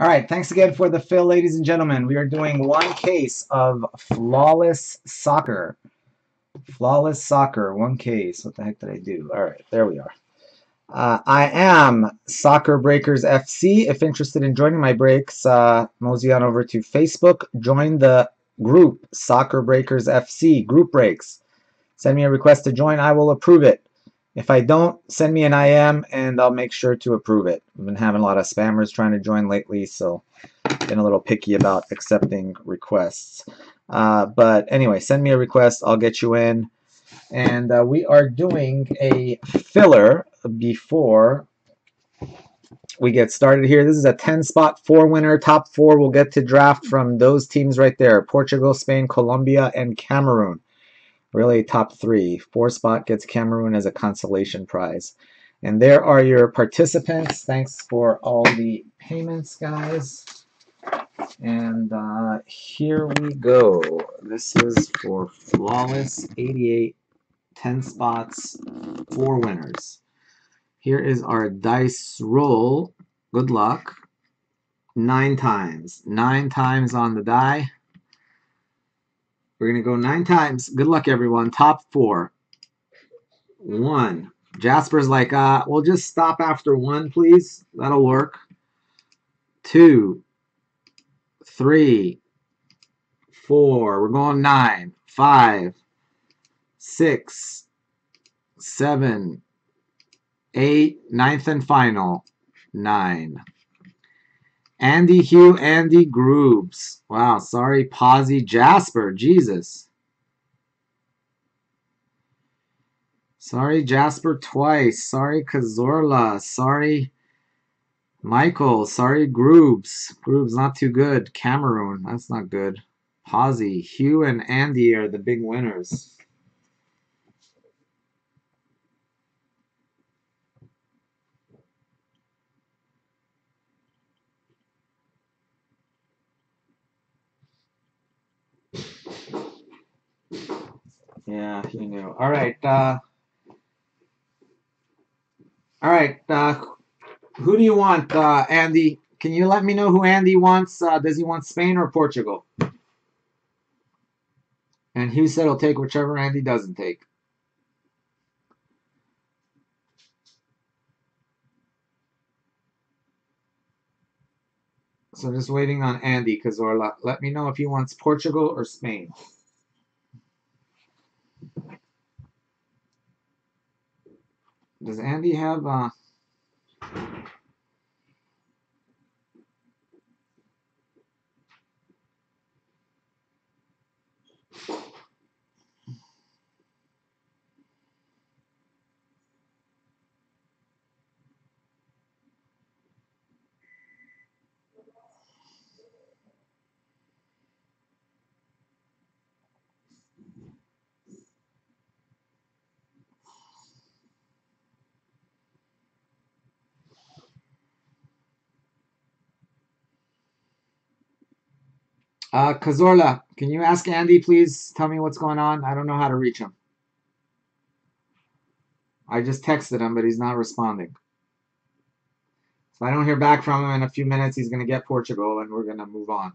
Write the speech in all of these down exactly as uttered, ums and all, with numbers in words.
All right, thanks again for the fill, ladies and gentlemen. We are doing one case of Flawless Soccer. Flawless Soccer, one case. What the heck did I do? All right, there we are. Uh, I am Soccer Breakers F C. If interested in joining my breaks, uh, mosey on over to Facebook. Join the group Soccer Breakers F C group breaks. Send me a request to join. I will approve it. If I don't, send me an I M and I'll make sure to approve it. I've been having a lot of spammers trying to join lately, so been a little picky about accepting requests. Uh, but anyway, send me a request. I'll get you in. And uh, we are doing a filler before we get started here. This is a ten spot four winner. Top four will get to draft from those teams right there: Portugal, Spain, Colombia, and Cameroon. Really top three. Four spot gets Cameroon as a consolation prize. And there are your participants. Thanks for all the payments, guys. And uh, here we go. This is for Flawless eighty-eight, ten spots, four winners. Here is our dice roll. Good luck. Nine times. Nine times on the die. We're going to go nine times. Good luck, everyone. Top four. One. Jasper's like, uh, we'll just stop after one, please. That'll work. Two. Three. Four. We're going nine. Five. Six. Seven. Eight. Ninth and final. Nine. Andy Hugh, Andy Groobs. Wow, sorry, Posy Jasper. Jesus. Sorry, Jasper twice. Sorry, Cazorla. Sorry, Michael. Sorry, Groobs. Groobs not too good. Cameroon. That's not good. Posy. Hugh and Andy are the big winners. Yeah, you knew. All right. Uh, all right. Uh, who do you want, uh, Andy? Can you let me know who Andy wants? Uh, does he want Spain or Portugal? And Hugh said he'll take whichever Andy doesn't take. So just waiting on Andy Cazorla. Let me know if he wants Portugal or Spain. Does Andy have... Uh, uh, Cazorla, can you ask Andy, please? Tell me what's going on. I don't know how to reach him. I just texted him, but he's not responding. If I don't hear back from him in a few minutes, he's going to get Portugal, and we're going to move on.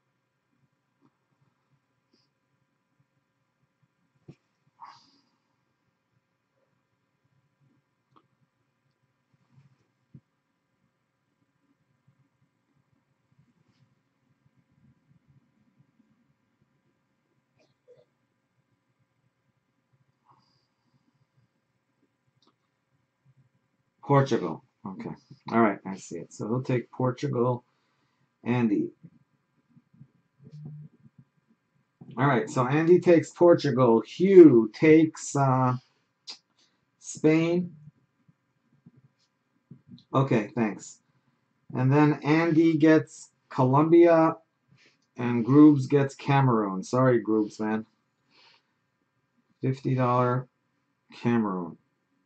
Portugal. Okay. All right, I see it. So he'll take Portugal. Andy. All right, so Andy takes Portugal. Hugh takes uh, Spain. Okay, thanks. And then Andy gets Colombia, and Groobs gets Cameroon. Sorry, Groobs, man. fifty dollars Cameroon.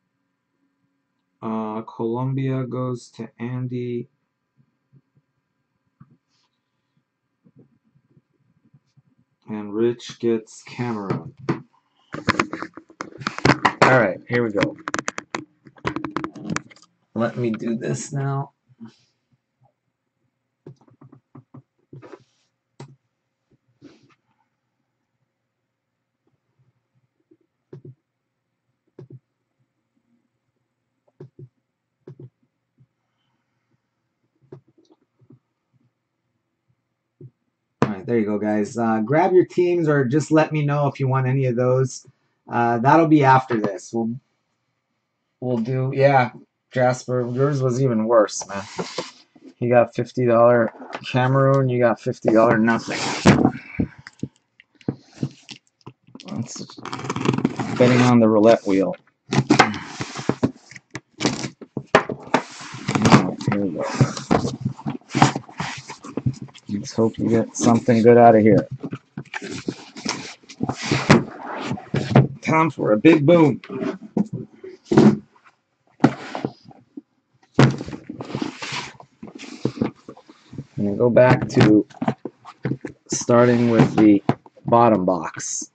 Uh, Colombia goes to Andy. And Rich gets Cameroon. All right, here we go. Let me do this now. there you go, guys. Uh, grab your teams or just let me know if you want any of those. Uh, that'll be after this. We'll we'll do yeah, Jasper. Yours was even worse, man. You got fifty dollar Cameroon. You got fifty dollar nothing. That's betting on the roulette wheel. Oh, here we go. Let's hope you get something good out of here. Time for a big boom. I'm going to go back to starting with the bottom box.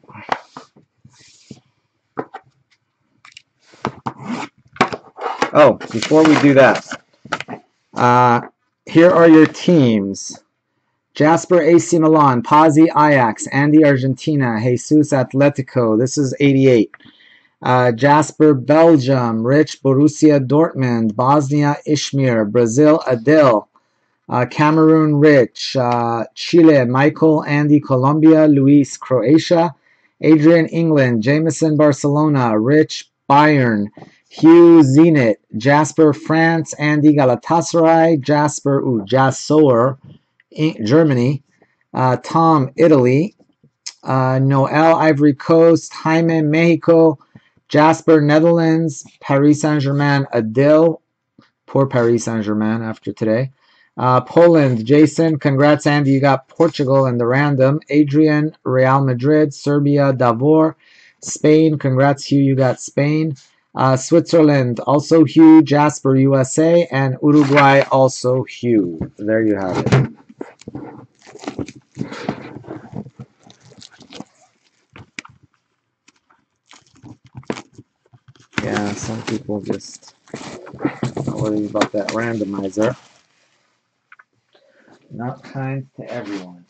Oh, before we do that, uh, here are your teams. Jasper A C Milan, Pazzi Ajax, Andy Argentina, Jesus Atletico. This is eighty-eight. Uh, Jasper Belgium, Rich Borussia Dortmund, Bosnia Ishmir, Brazil Adil, uh, Cameroon Rich, uh, Chile Michael, Andy Colombia, Luis Croatia, Adrian England, Jameson Barcelona, Rich Bayern, Hugh Zenit, Jasper France, Andy Galatasaray, Jasper ooh, Jasor, Germany, uh, Tom Italy, uh, Noel Ivory Coast, Jaime Mexico, Jasper Netherlands, Paris Saint-Germain Adil, poor Paris Saint-Germain after today, uh, Poland, Jason, congrats Andy, you got Portugal in the random, Adrian, Real Madrid, Serbia, Davor, Spain, congrats Hugh, you got Spain, uh, Switzerland, also Hugh, Jasper, U S A, and Uruguay, also Hugh. There you have it. Yeah, some people just worry about that randomizer. Not kind to everyone.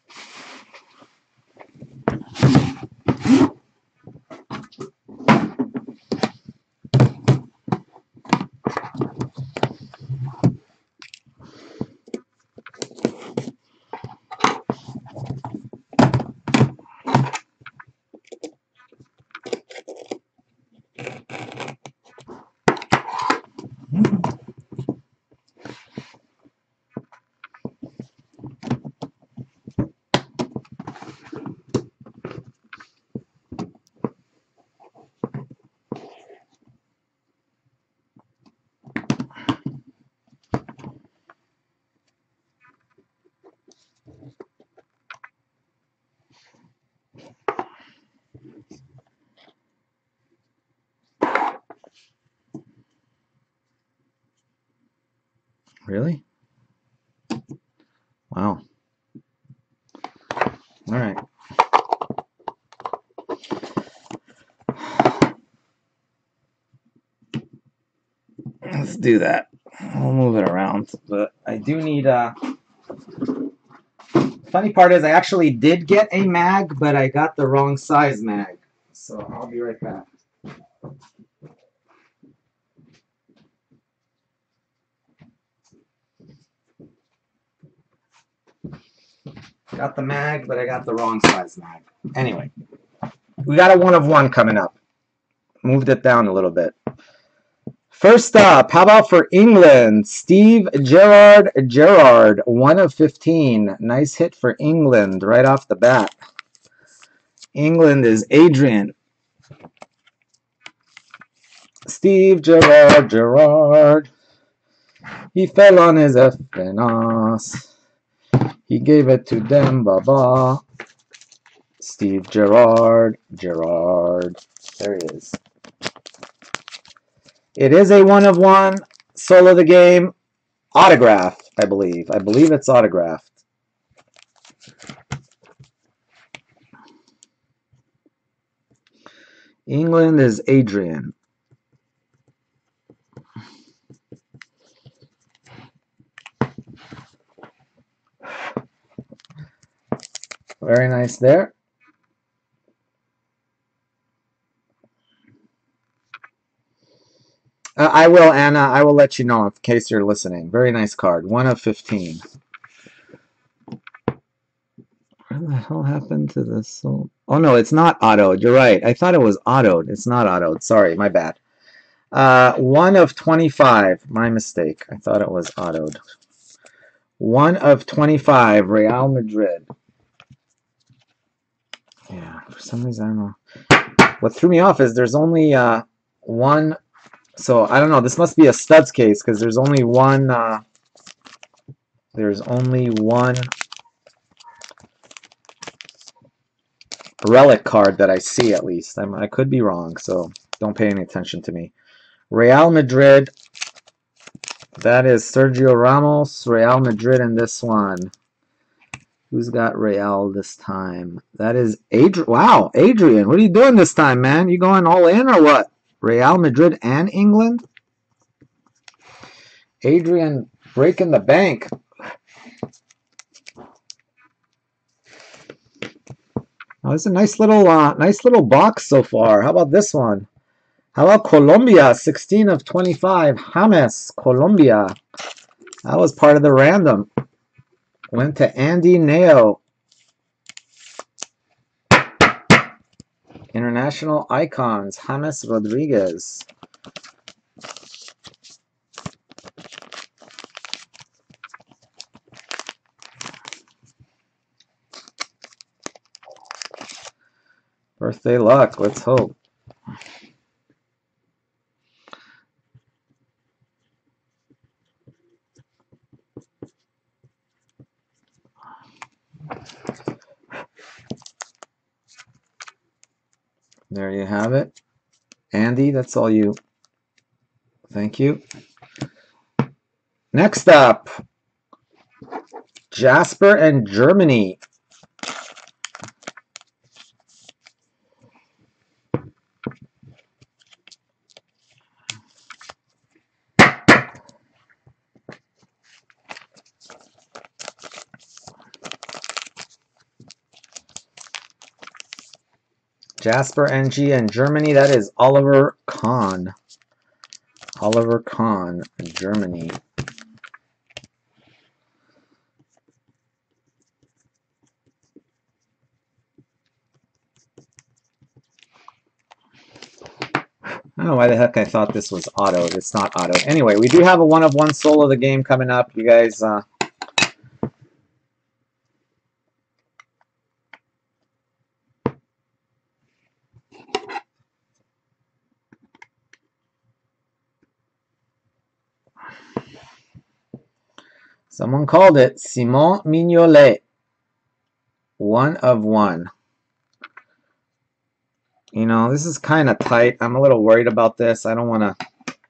Really? Wow. All right. Let's do that. We'll move it around, but I do need a... Funny part is I actually did get a mag, but I got the wrong size mag. So I'll be right back. Got the mag, but I got the wrong size mag. Anyway, we got a one of one coming up. Moved it down a little bit. First up, how about for England? Steve Gerrard Gerrard, one of fifteen. Nice hit for England right off the bat. England is Adrian. Steve Gerrard Gerrard. He fell on his F-N-O-S. He gave it to Dembaba. Steve Gerrard Gerrard. There he is. It is a one of one. Solo the game. Autograph, I believe. I believe it's autographed. England is Adrian. Very nice there. Uh, I will, Anna. I will let you know in case you're listening. Very nice card. one of fifteen. What the hell happened to this? Oh, oh no, it's not autoed. You're right. I thought it was autoed. It's not autoed. Sorry, my bad. Uh, one of twenty-five. My mistake. I thought it was autoed. One of twenty-five. Real Madrid. Yeah, for some reason, I don't know. What threw me off is there's only uh, one. So, I don't know. This must be a studs case because there's only one. Uh, there's only one relic card that I see, at least. I'm, I could be wrong, so don't pay any attention to me. Real Madrid. That is Sergio Ramos. Real Madrid in this one. Who's got Real this time? That is Adrian. Wow, Adrian, what are you doing this time, man? You going all in or what? Real Madrid and England? Adrian breaking the bank. Oh, it's a nice little, uh, nice little box so far. How about this one? How about Colombia? sixteen of twenty-five. James, Colombia. That was part of the random. Went to Andy Neo. International Icons, James Rodriguez. Birthday luck, let's hope. There you have it. Andy, that's all you. Thank you. Next up, Jasper and Germany. Jasper N G and Germany, that is Oliver Kahn. Oliver Kahn, Germany. I don't know why the heck I thought this was auto. It's not auto. Anyway, we do have a one of one solo of the game coming up. You guys, uh, someone called it Simon Mignolet. One of one. You know, this is kind of tight. I'm a little worried about this. I don't want to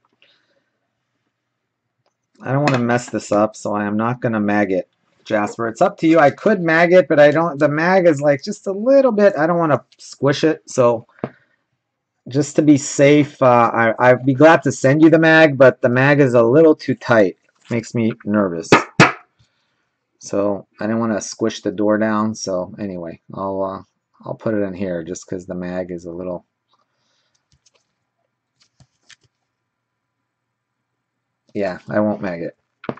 I don't want to mess this up, so I am not going to mag it. Jasper, it's up to you. I could mag it, but I don't. The mag is like just a little bit. I don't want to squish it, so just to be safe, uh, I, I'd be glad to send you the mag, but the mag is a little too tight. Makes me nervous. So I didn't want to squish the door down. So anyway, I'll uh, I'll put it in here just because the mag is a little. Yeah, I won't mag it.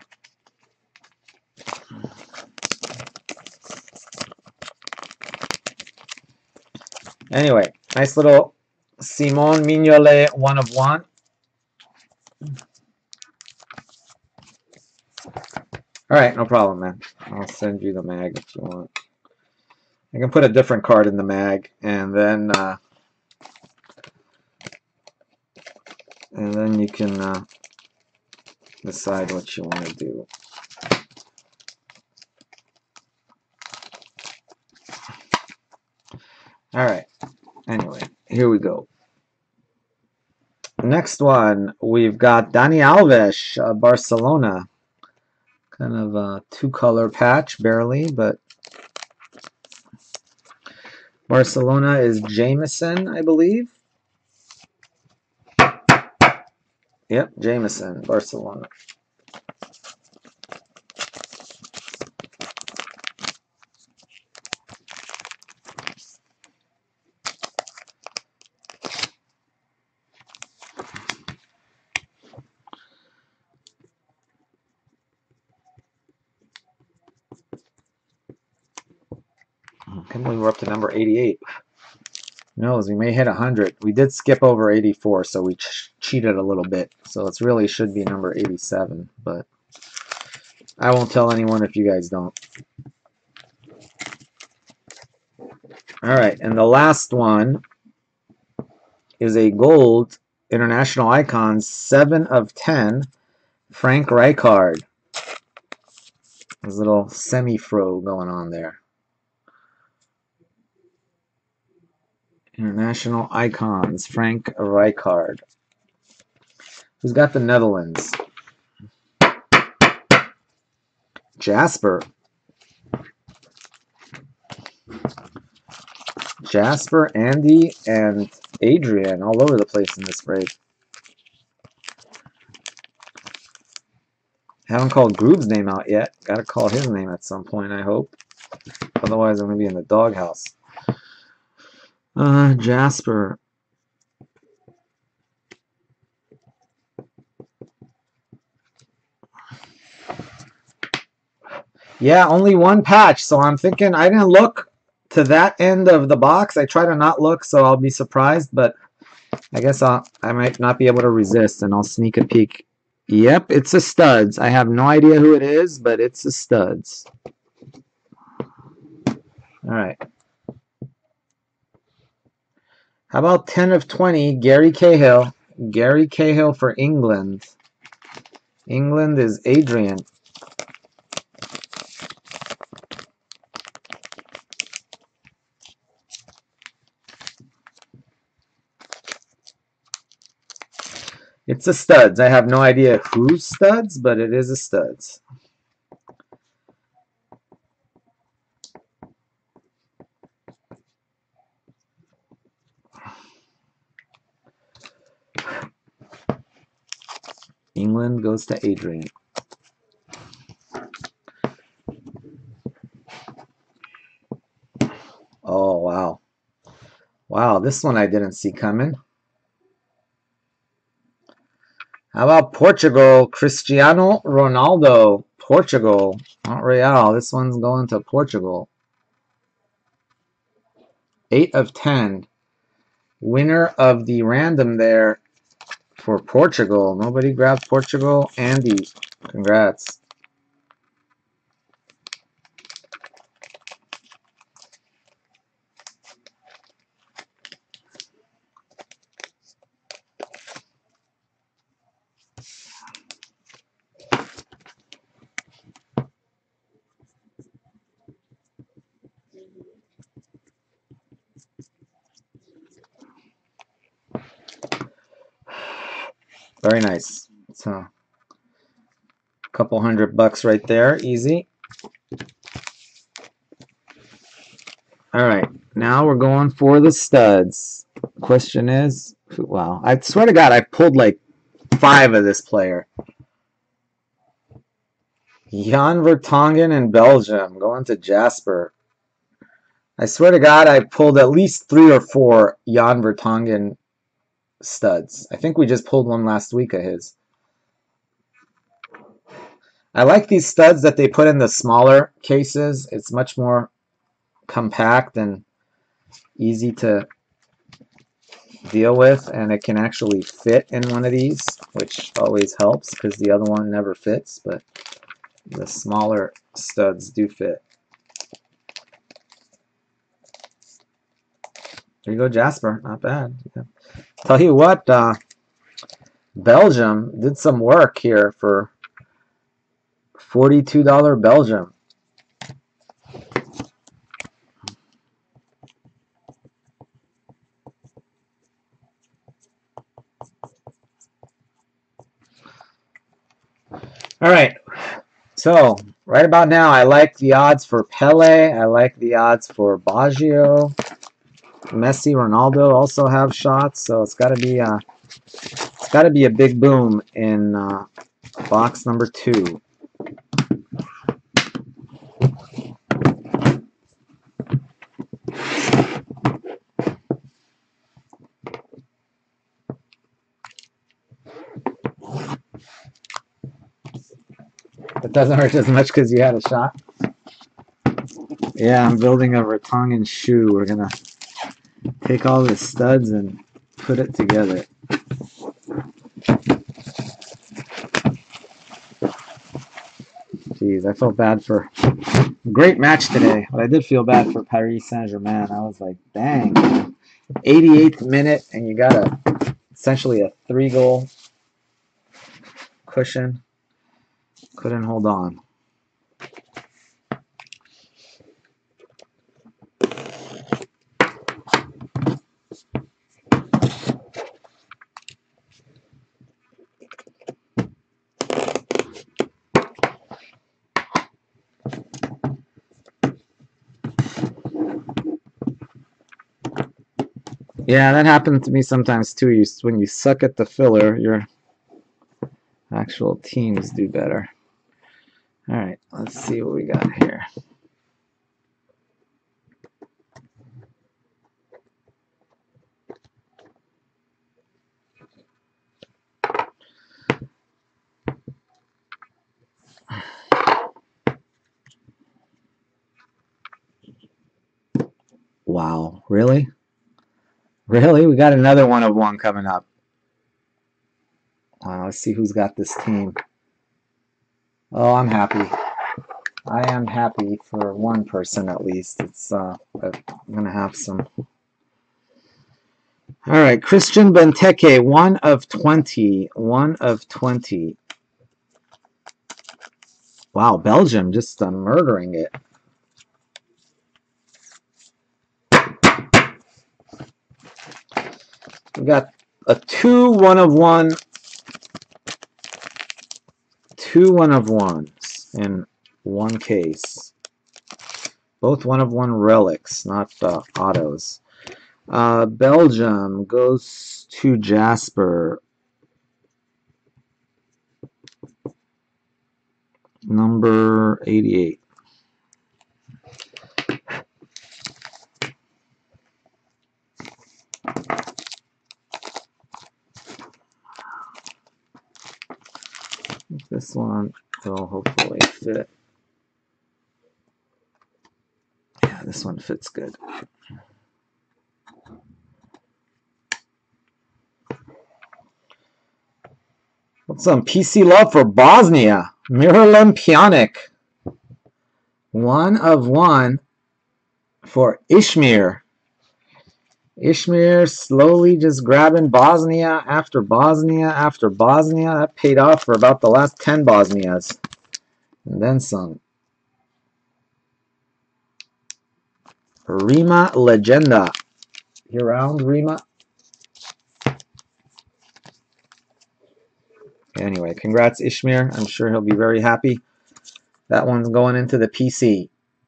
Anyway, nice little Simon Mignolet one of one. All right, no problem, man. I'll send you the mag if you want. I can put a different card in the mag, and then uh, and then you can uh, decide what you want to do. All right. Anyway, here we go. Next one, we've got Dani Alves, uh, Barcelona. Kind of a two-color patch, barely, but Barcelona is Jameson, I believe. Yep, Jameson, Barcelona. I can't believe we're up to number eighty-eight. Who knows, we may hit one hundred. We did skip over eighty-four, so we ch cheated a little bit. So it really should be number eighty-seven, but I won't tell anyone if you guys don't. All right, and the last one is a gold International Icons, seven of ten, Frank Rijkaard. There's a little semi-fro going on there. International Icons, Frank Rijkaard. Who's got the Netherlands? Jasper. Jasper, Andy, and Adrian all over the place in this break. Haven't called Groob's name out yet. Got to call his name at some point, I hope. Otherwise, I'm going to be in the doghouse. Uh, Jasper. Yeah, only one patch, so I'm thinking I didn't look to that end of the box. I try to not look, so I'll be surprised, but I guess I'll, I might not be able to resist, and I'll sneak a peek. Yep, it's a Studs. I have no idea who it is, but it's a Studs. All right. How about ten of twenty, Gary Cahill. Gary Cahill for England. England is Adrian. It's a Studs. I have no idea who's Studs, but it is a Studs. England goes to Adrian. Oh, wow. Wow, this one I didn't see coming. How about Portugal? Cristiano Ronaldo. Portugal. Not Real. This one's going to Portugal. eight of ten. Winner of the random there for Portugal. Nobody grabbed Portugal. Andy, congrats. Very nice. So, a couple hundred bucks right there. Easy. All right. Now we're going for the Studs. Question is, wow. I swear to God, I pulled like five of this player. Jan Vertonghen in Belgium. Going to Jasper. I swear to God, I pulled at least three or four Jan Vertonghen Studs. I think we just pulled one last week of his. I like these Studs that they put in the smaller cases. It's much more compact and easy to deal with, and it can actually fit in one of these, which always helps because the other one never fits, but the smaller Studs do fit. There you go, Jasper. Not bad. Yeah. Tell you what, uh, Belgium did some work here for forty-two dollar Belgium. All right. So, right about now, I like the odds for Pele. I like the odds for Baggio. Messi, Ronaldo also have shots, so it's got to be a, it's got to be a big boom in uh, box number two. It doesn't hurt as much because you had a shot. Yeah, I'm building a Ratongan shoe. We're gonna take all the studs and put it together. Jeez, I felt bad for great match today, but I did feel bad for Paris Saint-Germain. I was like, dang, eighty-eighth minute, and you got a essentially a three-goal cushion. Couldn't hold on. Yeah, that happened to me sometimes too. You, when you suck at the filler, your actual teams do better. All right, let's see what we got here. Wow, really? Really? We got another one of one coming up. Wow, let's see who's got this team. Oh, I'm happy. I am happy for one person at least. It's uh, I'm gonna have some. All right, Christian Benteke, one of twenty. One of twenty. Wow, Belgium just uh, murdering it. We got a two one of one. Two one of ones in one case. Both one of one relics, not uh, autos. Uh, Belgium goes to Jasper. Number eighty-eight. This one will hopefully fit. Yeah, this one fits good. What's some P C love for Bosnia? Miralem Pjanic. One of one for Ishmir. Ishmir slowly just grabbing Bosnia after Bosnia after Bosnia. That paid off for about the last ten Bosnias. And then some. Rima Legenda. You around, Rima? Anyway, congrats, Ishmir. I'm sure he'll be very happy. That one's going into the P C.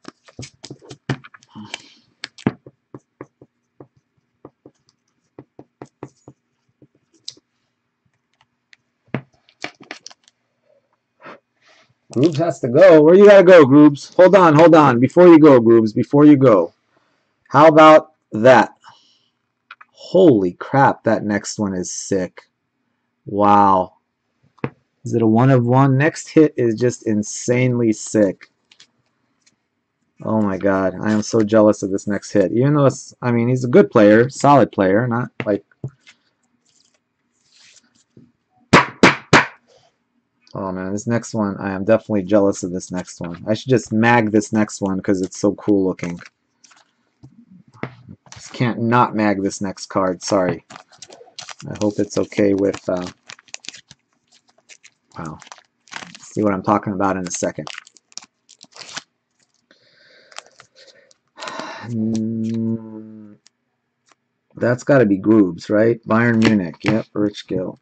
Groobs has to go. Where you gotta go, Groobs? Hold on, hold on. Before you go, Groobs, before you go. How about that? Holy crap, that next one is sick. Wow. Is it a one of one? Next hit is just insanely sick. Oh my god, I am so jealous of this next hit. Even though it's, I mean, he's a good player, solid player, not like... Oh man, this next one, I am definitely jealous of this next one. I should just mag this next one because it's so cool looking. Just can't not mag this next card, sorry. I hope it's okay with... Uh... Wow. See what I'm talking about in a second. Mm, that's got to be Groobs, right? Bayern Munich. Yep, Rich Gill.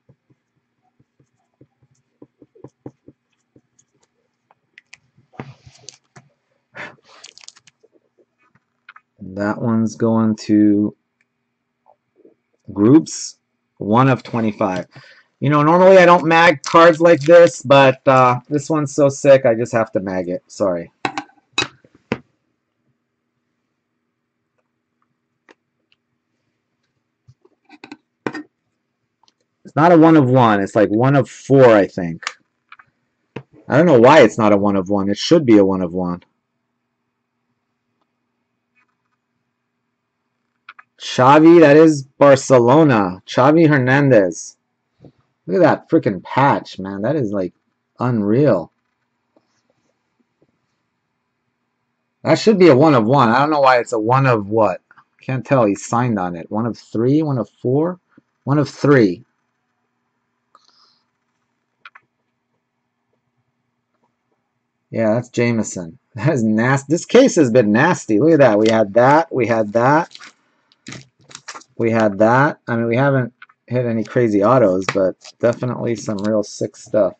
That one's going to Groups, one of twenty-five. You know, normally I don't mag cards like this, but uh, this one's so sick, I just have to mag it. Sorry. It's not a one of one. It's like one of four, I think. I don't know why it's not a one of one. It should be a one of one. Xavi, that is Barcelona. Xavi Hernandez. Look at that freaking patch, man. That is like unreal. That should be a one of one. I don't know why it's a one of what. Can't tell. He's signed on it. One of three, one of four, one of three. Yeah, that's Jameson. That is nasty. This case has been nasty. Look at that. We had that. We had that. We had that. I mean, we haven't hit any crazy autos, but definitely some real sick stuff.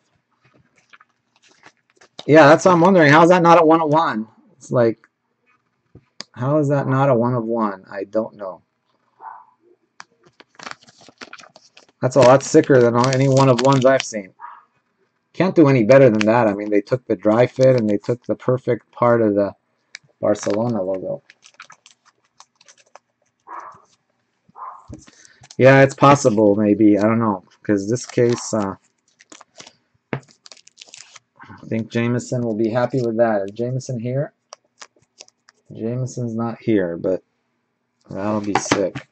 Yeah, that's what I'm wondering. How is that not a one of one? It's like, how is that not a one of one? I don't know. That's a lot sicker than any one of ones I've seen. Can't do any better than that. I mean, they took the dry fit and they took the perfect part of the Barcelona logo. Yeah, it's possible, maybe. I don't know. Because this case, uh, I think Jameson will be happy with that. Is Jameson here? Jameson's not here, but that'll be sick.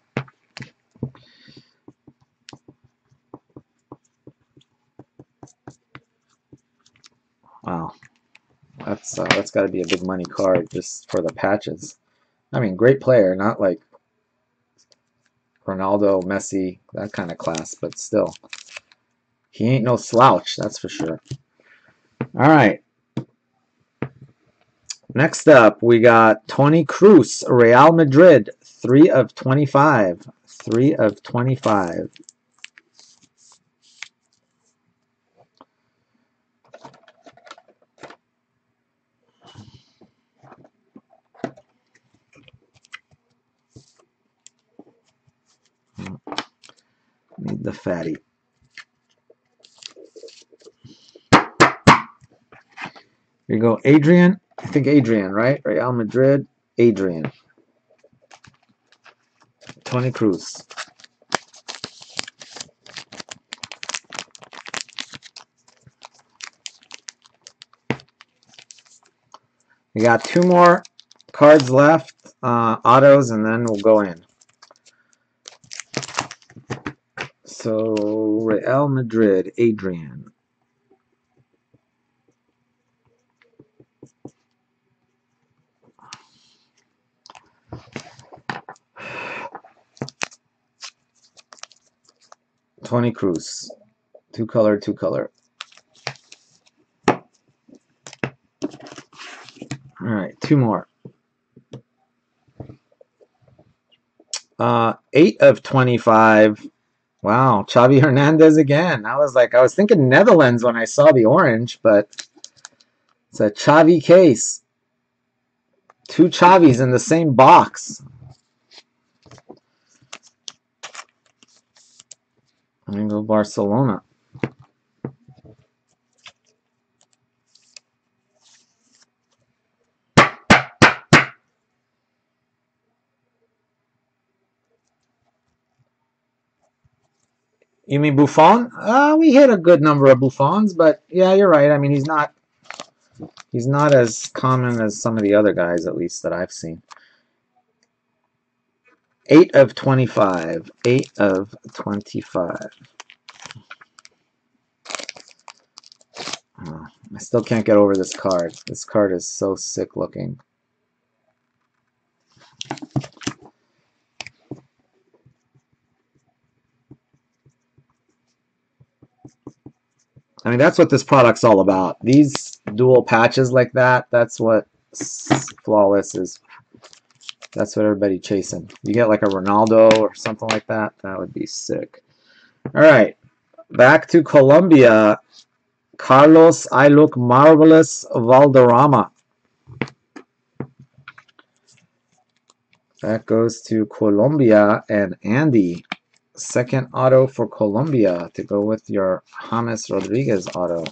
Wow. That's uh, that's got to be a big money card just for the patches. I mean, great player, not like Ronaldo, Messi, that kind of class, but still. He ain't no slouch, that's for sure. All right. Next up, we got Toni Kroos, Real Madrid, three of twenty-five. three of twenty-five. Need the fatty. Here you go, Adrian. I think Adrian, right? Real Madrid, Adrian. Toni Kroos. We got two more cards left, uh, autos, and then we'll go in. So, Real Madrid, Adrian. Toni Kroos. Two color, two color. All right, two more. Uh, eight of twenty-five. Wow, Xavi Hernandez again. I was like, I was thinking Netherlands when I saw the orange, but it's a Xavi case. Two Xavis in the same box. I'm going to go Barcelona. You mean Buffon? Uh, we hit a good number of Buffons, but yeah, you're right. I mean, he's not he's not as common as some of the other guys, at least that I've seen. eight of twenty-five. eight of twenty-five. Oh, I still can't get over this card. This card is so sick looking. I mean, that's what this product's all about. These dual patches like that, that's what Flawless is. That's what everybody chasing. You get like a Ronaldo or something like that, that would be sick. All right, back to Colombia. Carlos, I look marvelous, Valderrama. That goes to Colombia and Andy. Second auto for Colombia to go with your James Rodriguez auto.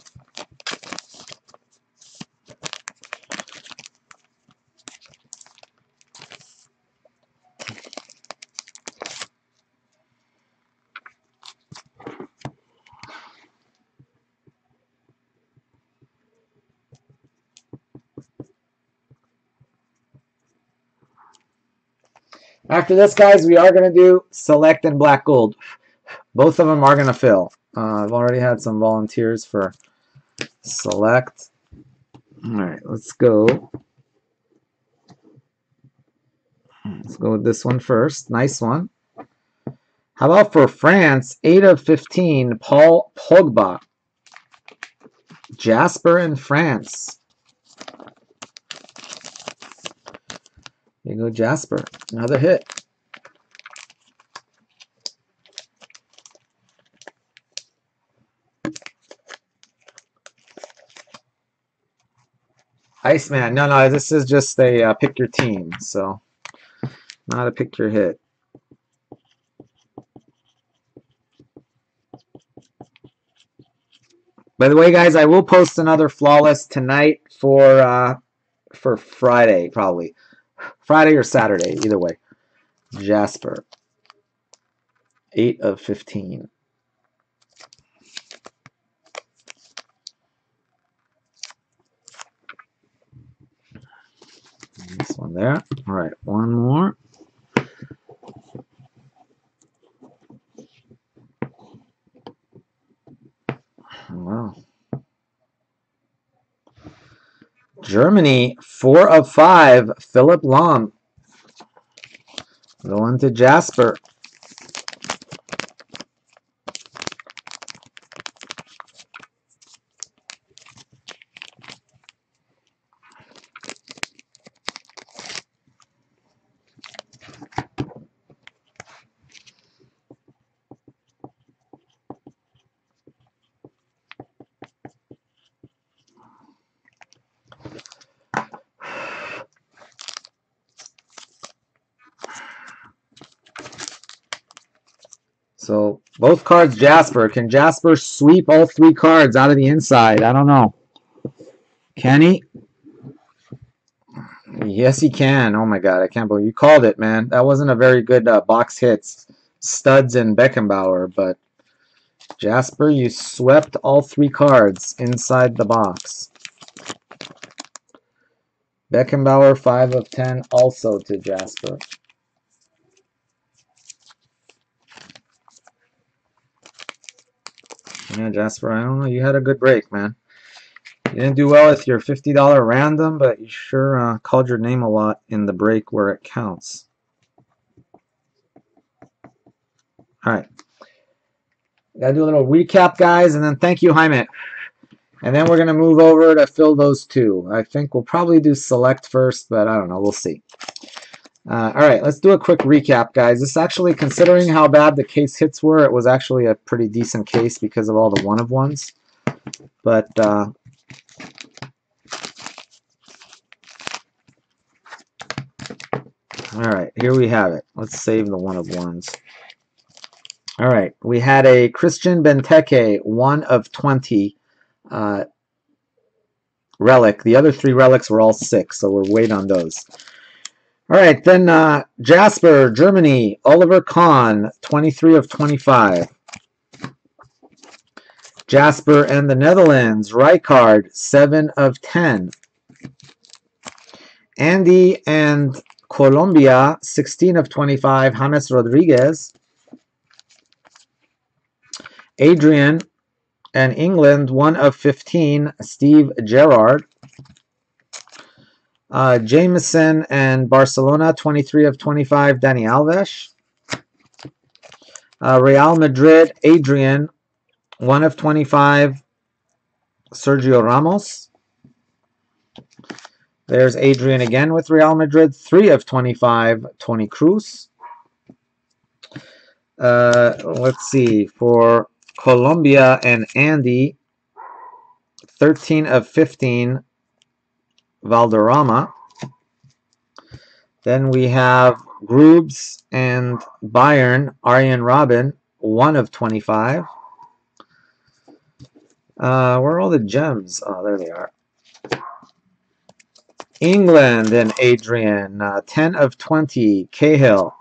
After this, guys, we are going to do select and black gold. Both of them are going to fill. Uh, I've already had some volunteers for select. All right, let's go. Let's go with this one first. Nice one. How about for France, eight of fifteen, Paul Pogba. Jasper in France. There you go, Jasper. Another hit. Iceman. No, no, this is just a uh, pick your team, so not a pick your hit. By the way, guys, I will post another flawless tonight for uh, for Friday, probably. Friday or Saturday, either way. Jasper. eight of fifteen. This one there. All right, one more. Wow. Germany, four of five, Philip Lahm. Going to Jasper. So both cards Jasper. Can Jasper sweep all three cards out of the inside? I don't know. Can he? Yes, he can. Oh my God, I can't believe you called it, man. That wasn't a very good uh, box hits. Studs and Beckenbauer, but Jasper, you swept all three cards inside the box. Beckenbauer, five of ten, also to Jasper. Yeah, Jasper, I don't know. You had a good break, man. You didn't do well with your fifty dollar random, but you sure uh, called your name a lot in the break where it counts. All right. Gotta do a little recap, guys, and then thank you, Jaime. And then we're going to move over to fill those two. I think we'll probably do select first, but I don't know. We'll see. Uh, all right, let's do a quick recap, guys. This actually, considering how bad the case hits were, it was actually a pretty decent case because of all the one-of-ones. But uh, all right, here we have it. Let's save the one-of-ones. All right, we had a Christian Benteke, one of twenty uh, relic. The other three relics were all six, so we're waiting on those. All right, then uh, Jasper, Germany, Oliver Kahn, twenty-three of twenty-five. Jasper and the Netherlands, Rijkaard, seven of ten. Andy and Colombia, sixteen of twenty-five, James Rodriguez. Adrian and England, one of fifteen, Steve Gerrard. Uh, Jameson and Barcelona, twenty-three of twenty-five, Dani Alves. Uh, Real Madrid, Adrian, one of twenty-five, Sergio Ramos. There's Adrian again with Real Madrid, three of twenty-five, Toni Kroos. Uh, let's see, for Colombia and Andy, thirteen of fifteen, Valderrama. Then we have Grubes and Bayern, Arjen Robben, one of twenty-five. Uh, where are all the gems? Oh, there they are. England and Adrian, uh, ten of twenty, Cahill.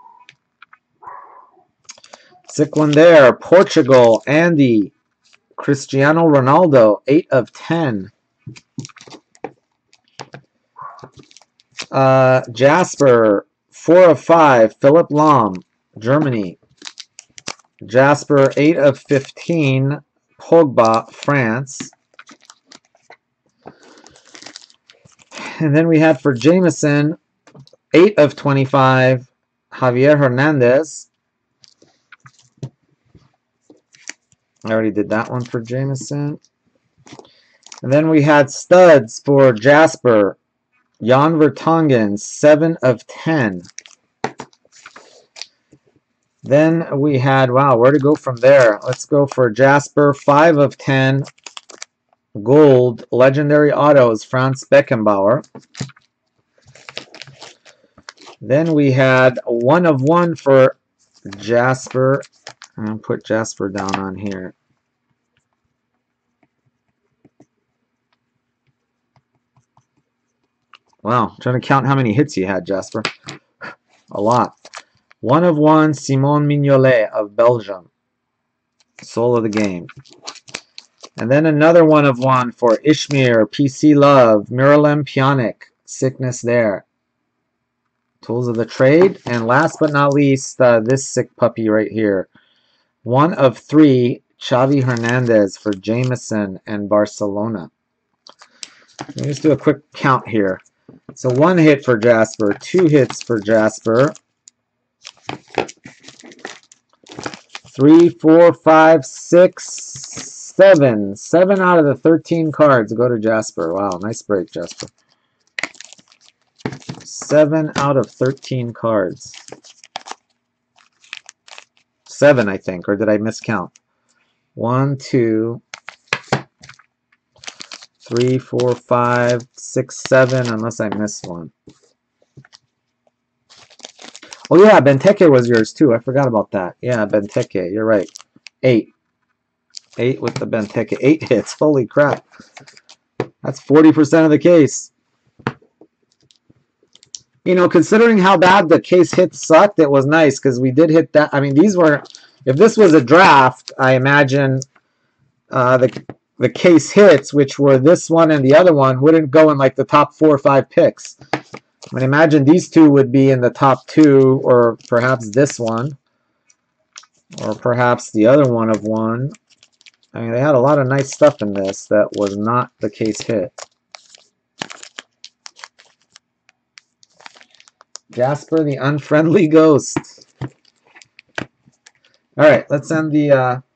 Sick one there. Portugal, Andy, Cristiano Ronaldo, eight of ten. Uh, Jasper, four of five, Philip Lahm, Germany. Jasper, eight of fifteen, Pogba, France. And then we had for Jameson, eight of twenty-five, Javier Hernandez. I already did that one for Jameson. And then we had studs for Jasper, Jan Vertonghen, seven of ten. Then we had, wow, where to go from there? Let's go for Jasper, five of ten, gold, legendary autos, Franz Beckenbauer. Then we had one of one for Jasper. I'm going to put Jasper down on here. Wow, I'm trying to count how many hits you had, Jasper. A lot. One of one, Simon Mignolet of Belgium. Soul of the game. And then another one of one for Ishmir, P C Love, Miralem Pjanic. Sickness there. Tools of the trade. And last but not least, uh, this sick puppy right here. One of three, Xavi Hernandez for Jameson and Barcelona. Let me just do a quick count here. So one hit for Jasper, two hits for Jasper. Three, four, five, six, seven. Seven out of the thirteen cards go to Jasper. Wow, nice break, Jasper. Seven out of thirteen cards. Seven, I think, or did I miscount? One, two, three, four, five, six, seven, unless I missed one. Oh yeah, Benteke was yours too. I forgot about that. Yeah, Benteke, you're right. Eight. Eight with the Benteke. Eight hits. Holy crap. That's forty percent of the case. You know, considering how bad the case hits sucked, it was nice because we did hit that. I mean, these were, if this was a draft, I imagine uh, the the case hits, which were this one and the other one, wouldn't go in like the top four or five picks. I mean, imagine these two would be in the top two, or perhaps this one, or perhaps the other one of one. I mean, they had a lot of nice stuff in this that was not the case hit. Jasper the Unfriendly Ghost. All right, let's end the uh,